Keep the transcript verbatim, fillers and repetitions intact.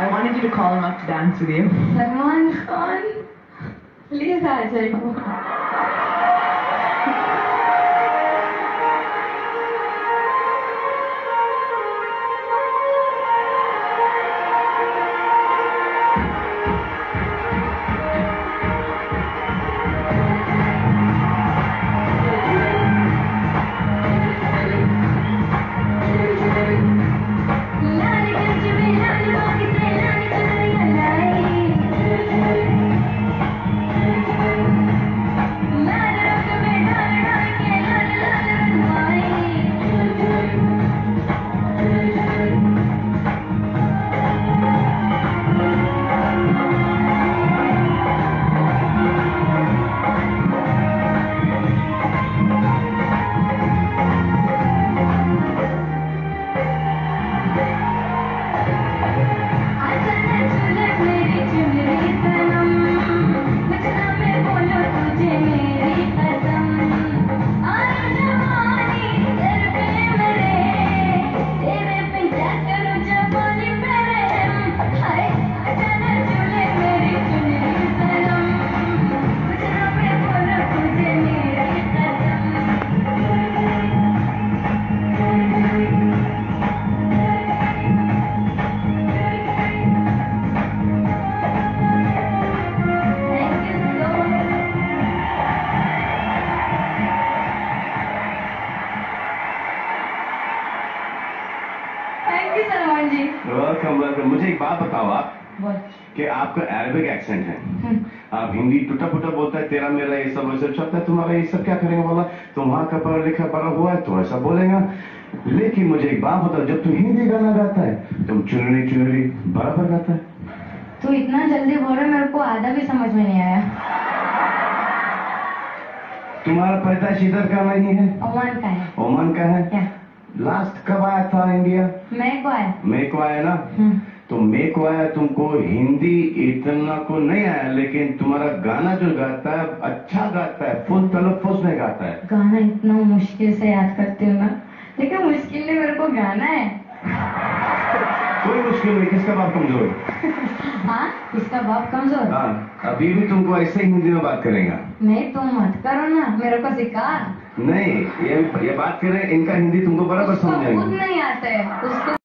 I wanted you to call him up to dance with you. Salman Khan, please आ जाइए. Salman ji welcome welcome. मुझे एक बात बताओ आप बोल. कि आपका अरबिक एक्सेंट है, आप हिंदी टूटा फूटा बोलता है, तेरा मेरा ये सब वैसे चलता है, तुम्हारा ये सब क्या करेंगे? बोला तुम वहां का पढ़ा लिखा बड़ा हुआ है तो ऐसा बोलेगा. लेकिन मुझे एक बात बताओ, जब तू हिंदी गाना गाता है तुम चुनरी चुनरी बराबर गाता है. तू इतना जल्दी बोल रहा, मेरे को आधा भी समझ में नहीं आया. तुम्हारा पैदाइश इधर का नहीं है? ओमान का है. ओमान का है. क्या? लास्ट कब आया था इंडिया? मैं को आया. मैं को आया ना. तो मैं को आया, तुमको हिंदी इतना को नहीं आया, लेकिन तुम्हारा गाना जो गाता है अच्छा गाता है, फुल तलफ्फुज़ में गाता है. गाना इतना मुश्किल से याद करती हूँ ना, लेकिन मुश्किल नहीं, मेरे को गाना है. कोई मुश्किल नहीं. किसका बाप कमजोर? हाँ, किसका बाप कमजोर? हाँ, अभी भी तुमको ऐसे ही हिंदी में बात करेगा. नहीं, तुम मत करो ना, मेरे को सिखा. नहीं, ये ये बात करें, इनका हिंदी तुमको बराबर समझ आएगी. खुद नहीं आता है उसको.